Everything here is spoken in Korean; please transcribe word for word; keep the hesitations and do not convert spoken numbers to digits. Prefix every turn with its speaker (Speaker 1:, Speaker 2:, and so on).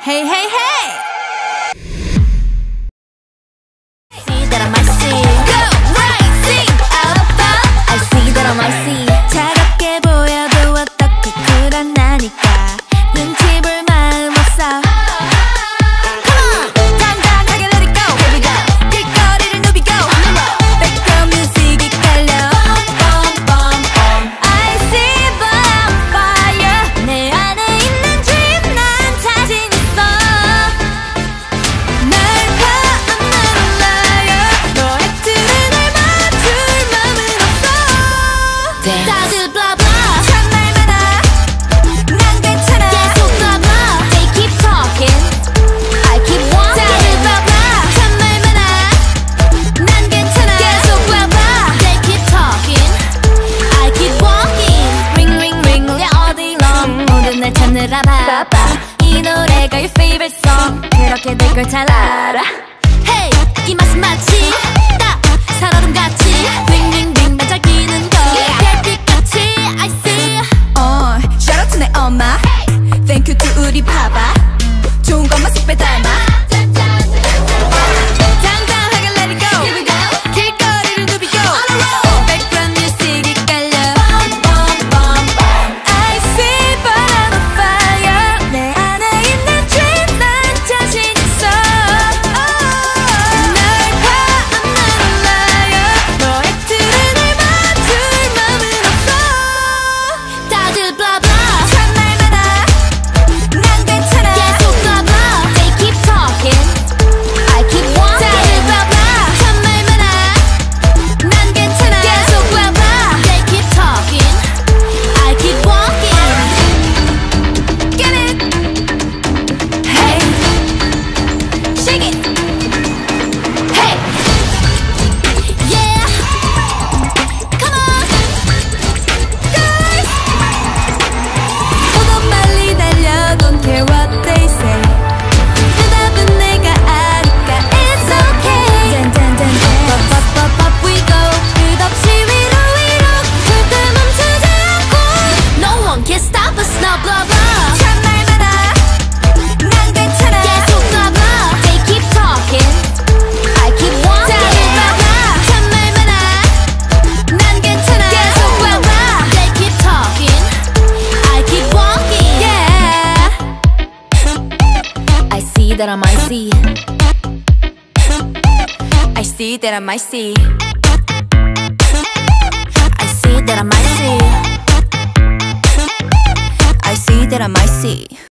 Speaker 1: Hey, hey, hey!
Speaker 2: See that I might see.
Speaker 1: Go right, sing up, up.
Speaker 2: I see that I might see.
Speaker 1: 차갑게 보여도 어떻게 쿨하나니까 눈치 볼 마음 없어. Come on, 당당하게 let it go. Here we go. 길거리를 누비고 백그라운드 뮤직이 깔려. Bum, bum, bum. I see bonfire. 내 안에 있는 dream 난 자신 있어. 날 봐, I'm not a liar. 너의 틀에 날 맞출 맘은 없어. 다들 blah blah 참말 많아. 난 괜찮아.
Speaker 2: 계속 blah blah. They keep talking. I keep walking.
Speaker 1: 다들 blah blah 참말 많아. 난 괜찮아.
Speaker 2: 계속 blah blah. They keep talking. I keep walking.
Speaker 1: Ring ring ring 울려 all day long. 모든 날 찾느라 바빠. 이 노래가 your favorite song. 그렇게 될 걸 잘 알아.
Speaker 2: Hey, 이 맛은 마치 딱 살얼음같이
Speaker 1: 링링링 반짝이는 거.
Speaker 2: 별빛같이 I see.
Speaker 1: 어, shout out to 내 엄마. Thank you to 우리 파파. 좋은 것만 쏙 빼닮아. 당당하게 let it go.
Speaker 2: Here we go.
Speaker 1: 길거리를 누비고
Speaker 2: On a roll.
Speaker 1: 백그라운드 뮤직이 깔려. I see but I'm on fire. 내 안에 있는 dream 난 자신 있어. 날 봐, I'm not a liar. 너의 틀에 날 맞출 맘은 없어.
Speaker 2: 다들 blah blah.
Speaker 1: 참말 많아. 난 괜찮아.
Speaker 2: 계속 blah blah. They keep talking. I keep walking.
Speaker 1: 다들 blah blah 참말 많아. 난 괜찮아.
Speaker 2: 계속 blah blah. They keep talking. I keep walking.
Speaker 1: Get it. Hey. Shake it.
Speaker 2: Hey. Yeah. Come on.
Speaker 1: Guys. 오더 멀리 달려 Don't care what they say. 대답은 내가 아니까 It's okay. 짠짠짠짠. Up up up up we go. 끝없이 위로 위로. 절대 멈추지 않고.
Speaker 2: No one can stop us now. Blah blah.
Speaker 1: 참말 많아. 난 괜찮아.
Speaker 2: 계속 blah blah. They keep talking. I keep walking.
Speaker 1: 다들 blah blah 참말 많아. 난 괜찮아.
Speaker 2: 계속 blah blah. They keep talking. I keep walking.
Speaker 1: Yeah.
Speaker 2: I see that I might see.
Speaker 1: I see that I might see.
Speaker 2: I see that I might see.
Speaker 1: I see that I might see.